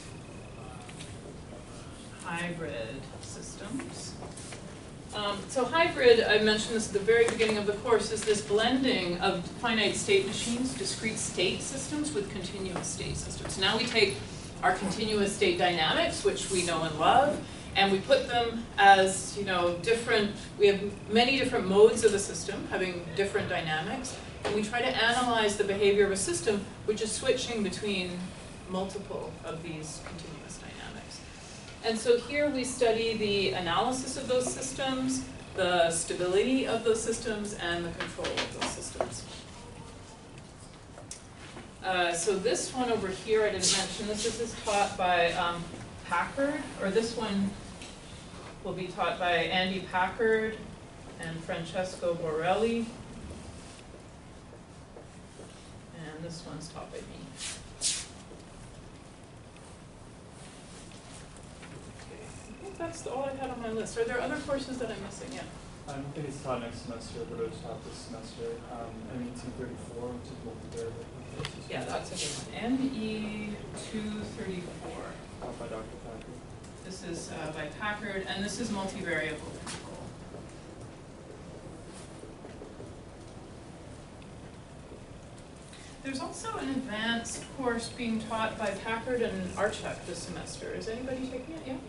Hybrid systems. So hybrid, I mentioned this at the very beginning of the course, is this blending of finite state machines, discrete state systems with continuous state systems. Now we take our continuous state dynamics, which we know and love, and we put them as, different, we have many different modes of the system having different dynamics, And we try to analyze the behavior of a system which is switching between multiple of these continuous dynamics. And so here we study the analysis of those systems, the stability of those systems, and the control of those systems. So this one over here I didn't mention, this is taught by Packard, or this one will be taught by Andy Packard and Francesco Borelli. And this one's taught by me. Okay, I think that's all I had on my list. Are there other courses that I'm missing? Yeah. I don't think it's taught next semester, but it was taught this semester. ME 234, which is multivariable. Yeah, that's a good one. ME 234. Taught by Dr. Packard. This is by Packard, and this is multivariable control. There's also an advanced course being taught by Packard and Archek this semester. Is anybody taking it? Yeah?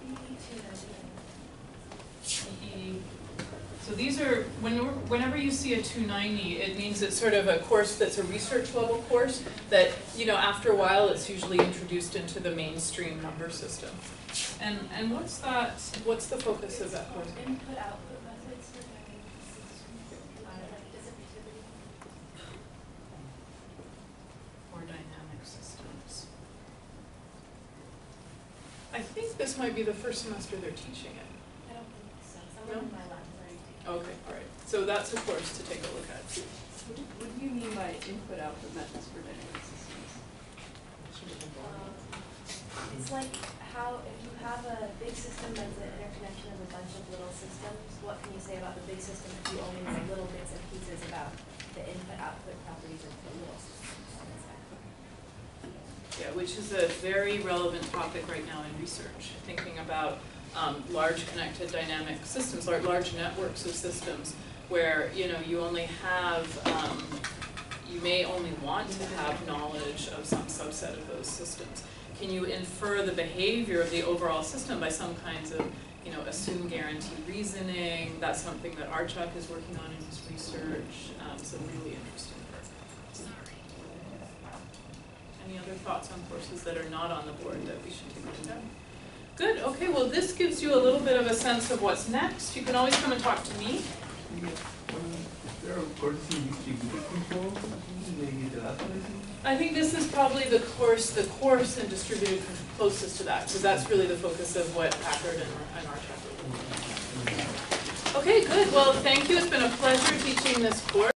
EE. So these are, whenever you see a 290, it means it's sort of a course that's a research level course that, you know, after a while it's usually introduced into the mainstream number system. And what's the focus of that course? Input-output methods for dynamic systems, like distributivity. For dynamic systems. I think this might be the first semester they're teaching it. I don't think so. Someone in my lab is already taking it. Okay, all right. So that's a course to take a look at. What do you mean by input-output methods for dynamic systems? It's like how if you have a big system that's an interconnection of a bunch of little systems, what can you say about the big system if you only know little bits and pieces about the input-output properties of the little systems? Yeah, which is a very relevant topic right now in research, thinking about large connected dynamic systems, large networks of systems where, you know, you only have, you may only want to have knowledge of some subset of those systems. Can you infer the behavior of the overall system by some kinds of, you know, assume guarantee reasoning? That's something that Archuk is working on in his research. So really interesting work. Any other thoughts on courses that are not on the board that we should take a look at? Good, okay, well this gives you a little bit of a sense of what's next. You can always come and talk to me. There are courses in distributed control, maybe the last one. I think this is probably the course in distributed control closest to that, because that's really the focus of what Packard and Archuk are looking at. Okay, good, well thank you, it's been a pleasure teaching this course.